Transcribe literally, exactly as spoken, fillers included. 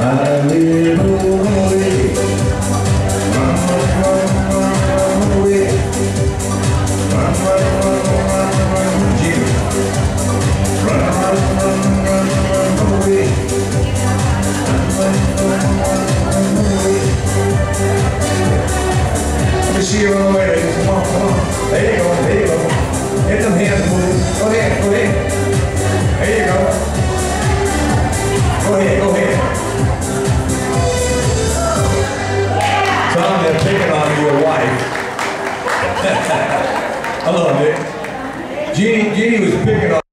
My little lady, run, run, run, run, run away. Run, run, run, run, run, Jimmy. Run, run, run, run, run away. Run, run, run, run, run away. Let me see you run away, ladies. Come on, come on. There you go, there you go. Get them hands moving. Go ahead, go ahead. There you go. Go ahead, go ahead. Tom, they're picking on your wife. I love it. Jeannie, Jeannie was picking on